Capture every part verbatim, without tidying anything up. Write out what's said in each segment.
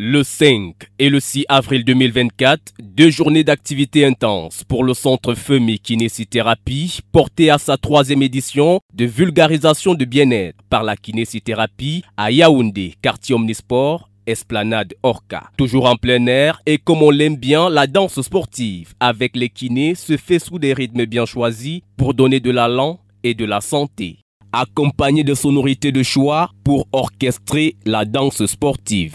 Le cinq et le six avril deux mille vingt-quatre, deux journées d'activité intense pour le centre F E M I Kinésithérapie, porté à sa troisième édition de vulgarisation de bien-être par la kinésithérapie à Yaoundé, quartier Omnisport, Esplanade Orca. Toujours en plein air et comme on l'aime bien, la danse sportive avec les kinés se fait sous des rythmes bien choisis pour donner de l'allant et de la santé, accompagné de sonorités de choix pour orchestrer la danse sportive.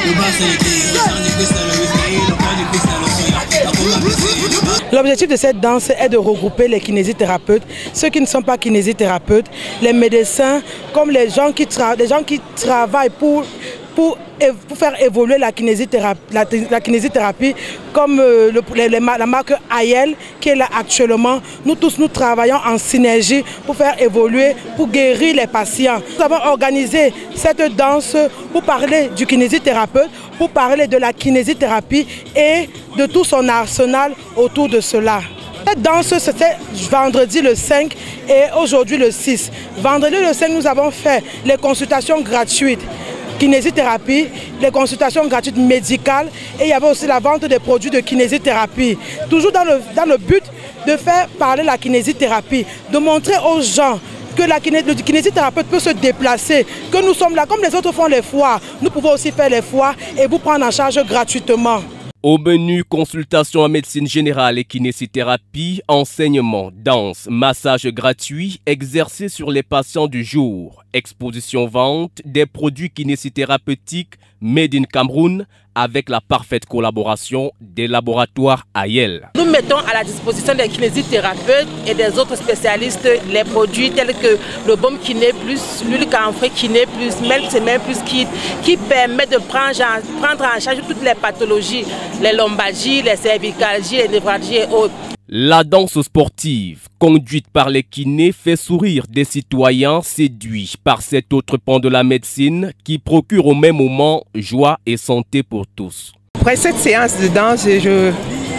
L'objectif de cette danse est de regrouper les kinésithérapeutes, ceux qui ne sont pas kinésithérapeutes, les médecins, comme les gens qui, tra les gens qui travaillent pour, pour, pour faire évoluer la kinésithérapie, la, la kinésithérapie comme euh, le, les, les, la marque Ayel qui est là actuellement. Nous tous, nous travaillons en synergie pour faire évoluer, pour guérir les patients. Nous avons organisé cette danse pour parler du kinésithérapeute, pour parler de la kinésithérapie et de tout son arsenal autour de cela. Cette danse, c'était vendredi le cinq et aujourd'hui le six. Vendredi le cinq, nous avons fait les consultations gratuites kinésithérapie, les consultations gratuites médicales et il y avait aussi la vente des produits de kinésithérapie. Toujours dans le, dans le but de faire parler la kinésithérapie, de montrer aux gens que la kiné, le kinésithérapeute peut se déplacer, que nous sommes là, comme les autres font les foires, nous pouvons aussi faire les foires et vous prendre en charge gratuitement. Au menu, consultation en médecine générale et kinésithérapie, enseignement, danse, massage gratuit, exercé sur les patients du jour, exposition vente des produits kinésithérapeutiques made in Cameroun avec la parfaite collaboration des laboratoires Ayel. Nous mettons à la disposition des kinésithérapeutes et des autres spécialistes les produits tels que le baume kiné plus, l'huile camphré kiné plus, Melk Semaine plus Kit, qui permet de prendre, prendre en charge toutes les pathologies, les lombalgies, les cervicalgies, les névralgies et autres. La danse sportive, conduite par les kinés, fait sourire des citoyens séduits par cet autre pan de la médecine qui procure au même moment joie et santé pour tous. Après cette séance de danse, je,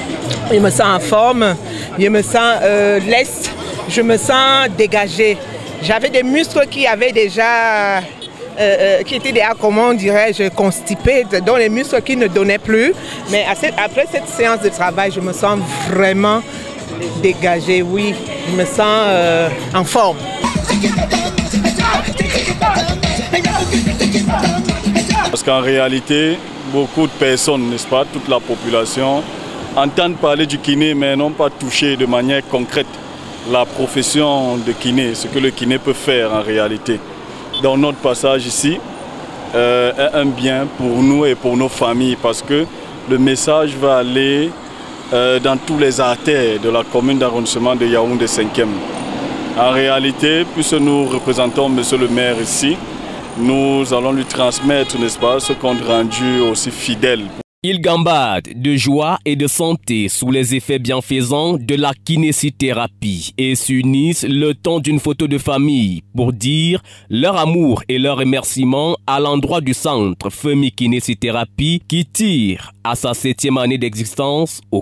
je me sens en forme, je me sens euh, leste, je me sens dégagée. J'avais des muscles qui avaient déjà... Euh, euh, qui étaient déjà, comment dirais-je, constipés, dont les muscles qui ne donnaient plus. Mais après cette séance de travail, je me sens vraiment dégagée, oui. Je me sens euh, en forme. Parce qu'en réalité, beaucoup de personnes, n'est-ce pas, toute la population, entendent parler du kiné, mais n'ont pas touché de manière concrète la profession de kiné, ce que le kiné peut faire en réalité. Dans notre passage ici, euh, est un bien pour nous et pour nos familles parce que le message va aller euh, dans tous les artères de la commune d'arrondissement de Yaoundé cinquième. En réalité, puisque nous représentons Monsieur le maire ici, nous allons lui transmettre, n'est-ce pas, ce compte rendu aussi fidèle. Ils gambadent de joie et de santé sous les effets bienfaisants de la kinésithérapie et s'unissent le temps d'une photo de famille pour dire leur amour et leur remerciement à l'endroit du centre F E M I Kinésithérapie qui tire à sa septième année d'existence au